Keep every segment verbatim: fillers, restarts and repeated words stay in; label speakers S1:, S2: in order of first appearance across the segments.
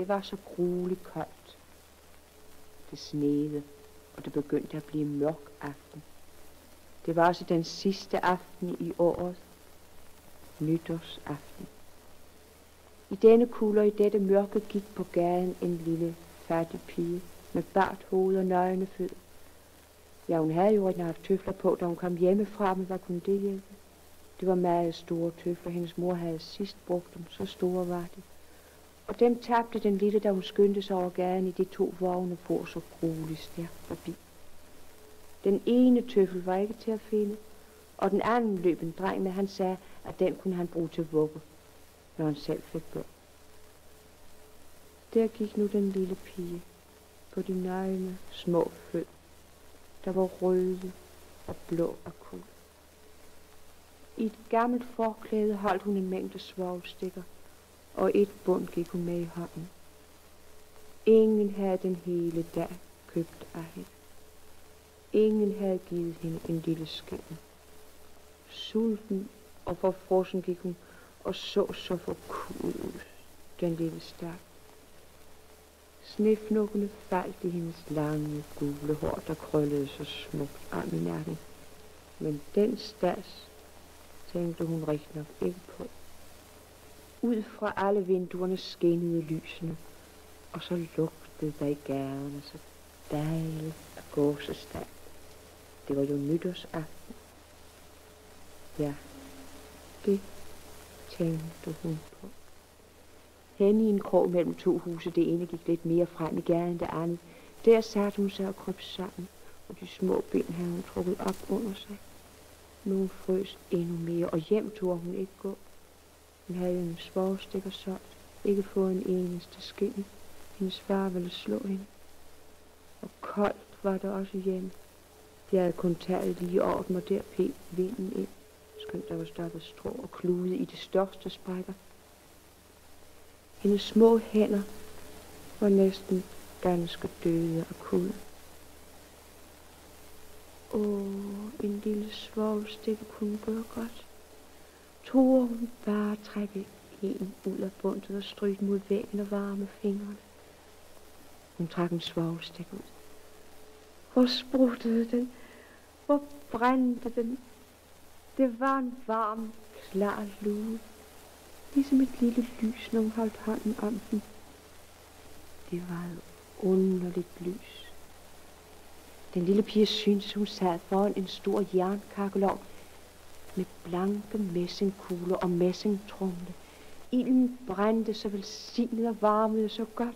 S1: Det var så grueligt koldt. Det sneede, og det begyndte at blive mørk aften. Det var også den sidste aften i året. Nytårsaften. I denne kulde og i dette mørke gik på gaden en lille fattig pige med bart hoved og nøgne fødder. Ja, hun havde jo ikke haft tøfler på, da hun kom hjemmefra, men hvad kunne det hjælpe? Det var meget store tøfler. Hendes mor havde sidst brugt dem, så store var de. Og dem tabte den lille, da hun skyndte sig over gaden i de to vogne for så grueligt stærkt forbi. Den ene tøffel var ikke til at finde, og den anden løb en dreng med, han sagde, at den kunne han bruge til vugge, når han selv fik børn. Der gik nu den lille pige på de nøgne små fødder, der var røde og blå af kulde. I et gammelt forklæde holdt hun en mængde svovlstikker, og et bund gik hun med i hånden. Ingen havde den hele dag købt af hende. Ingen havde givet hende en lille skænde. Sulten og forfrossen gik hun og så så forkuet ud, den lille stak. Snefnukkene faldt i hendes lange, gule hår, der krøllede så smukt om i nakken. Men den stas tænkte hun rigtig nok ikke på. Ud fra alle vinduerne skinnede lysene, og så lugtede der i gaderne så dejligt af gåsestald. Det var jo nytårsaften. Ja, det tænkte hun på. Henne i en krog mellem to huse, det ene gik lidt mere frem i gaden end det andet. Der satte hun sig og krøb sammen, og de små ben havde hun trukket op under sig. Nu hun frøs endnu mere, og hjem turde hun ikke gå. Hun havde en svovlstikker solgt, ikke fået en eneste skinne. Hendes far ville slå hende. Og koldt var det også hjemme. De havde kun taget lige orden, og der pep vinden ind. Skønt der var stoppet strå og klude i de største sprækker. Hendes små hænder var næsten ganske døde af kulde. Åh, en lille svovlstikke kunne gøre godt. Turde hun bare trække en ud af bundet og stryge den mod væggen og varme fingrene. Hun trak en svovlstikke ud. Hvor spruttede den? Hvor brændte den? Det var en varm, klar lue. Ligesom et lille lys, når hun holdt hånden om den. Det var et underligt lys. Den lille pige syntes, hun sad foran en stor jernkakkelovn med blanke messingkugler og messingtrumle. Ilden brændte så velsignet og varmede så godt.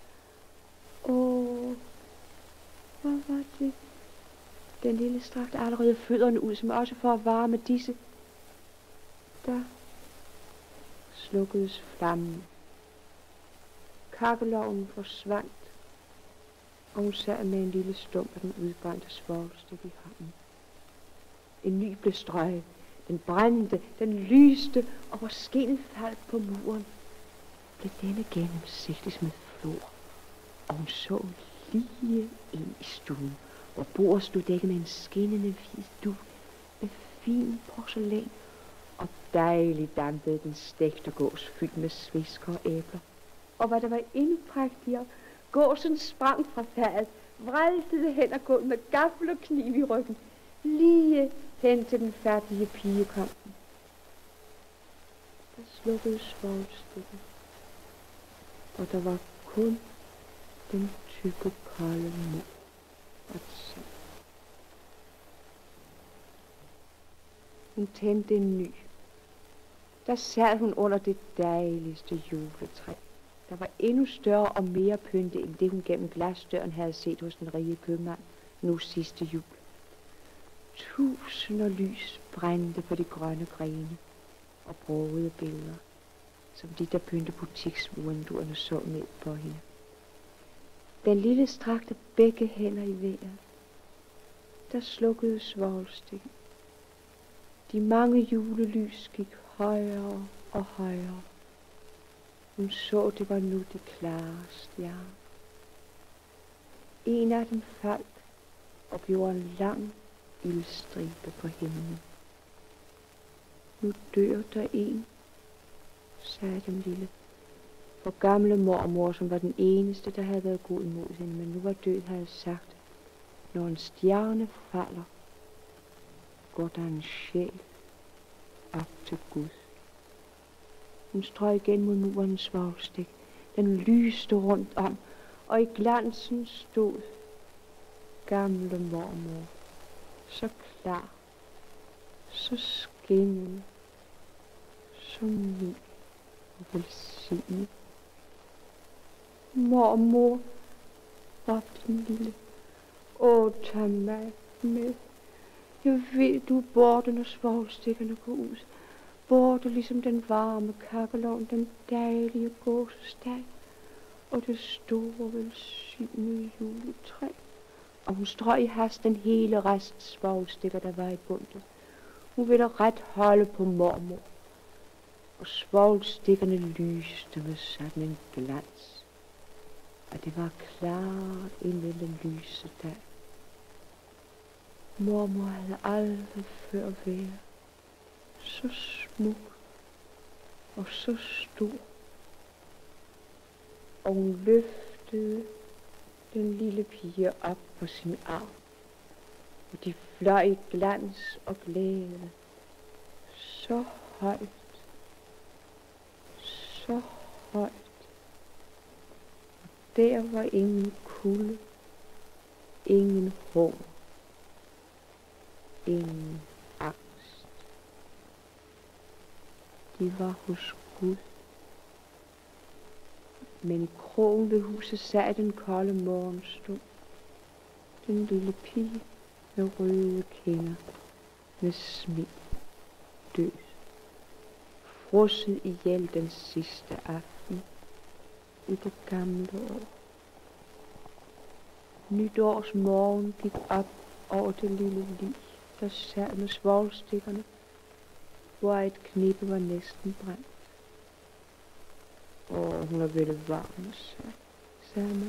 S1: Åh, hvor var det? Den lille strakte allerede fødderne ud, som også for at varme disse. Der slukkedes flammen. Kakkelovnen forsvandt, og hun sad med en lille stump af den udbrændte svovlstikke i hånden. En ny blev strøget. Den brændte, den lyste, og hvor skinnet faldt på muren, blev denne gennemsigtig som et flor. Og hun så lige ind i stuen, hvor bordet stod dækket med en skinnende hvid dug med fin porcelæn, og dejligt dampede den stegte gås fyldt med svisker og æbler. Og hvad der var endnu prægtigere, gåsen sprang fra fadet, vræltede hen og gulv med gaffel og kniv i ryggen, lige hen til den fattige pige kom den. Der slukkede svovlstikken, og der var kun den tykke kolde mur at se. Hun tændte en ny. Der sad hun under det dejligste juletræ. Der var endnu større og mere pyntet end det, hun gennem glasdøren havde set hos den rige købmand nu sidste jul. Tusinder lys brændte på de grønne grene og brogede billeder, som de, der pyntede butiksvinduerne, så ned på hende. Den lille strakte begge hænder i vejret. Der slukkede svovlstikken. De mange julelys gik højere og højere. Hun så, det var nu de klare stjerner. En af dem faldt og gjorde en lang ildstribe på himlen. Nu dør der en, sagde den lille, For gamle mormor, som var den eneste, der havde været god imod hende, men nu var død, havde sagt, når en stjerne falder, går der en sjæl op til Gud. Hun strøg igen mod murens svovlstik. Den lyste rundt om, og i glansen stod gamle mormor, så klar, så skinnende, så mild og velsignet. Mormor, råbte den lille, åh, tag mig med. Jeg ved, du er borte, når svovlstikkerne går ud. Borte ligesom den varme kakkelovn, den dejlige gåsesteg og det store velsignede juletræ. Og hun strøg i hast den hele rest svovlstikker, der var i bundet. Hun ville ret holde på mormor, og svovlstikkerne lyste med sådan en glans, at det var klart en lille lysedag. Mormor havde aldrig før været så smuk og så stor, og hun løftede den lille pige op på sin arm, og de fløj i glans og glæde, så højt, så højt, og der var ingen kulde, ingen hunger, ingen angst. De var hos Gud. Men i krogen ved huset sad den kolde morgenstund den lille pige med røde kinder, med smil, død, frosset ihjel den sidste aften i det gamle år. Nytårs morgen gik op over det lille lig, der sad med svovlstikkerne, hvor et knippe var næsten brændt. Og hun er vel varm, sagde man.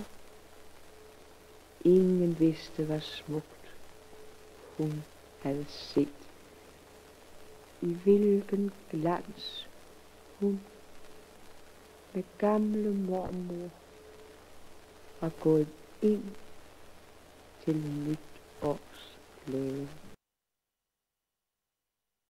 S1: Ingen vidste, hvor smukt hun havde set. I hvilken glans hun med gamle mormor var gået ind til nyt års glæde.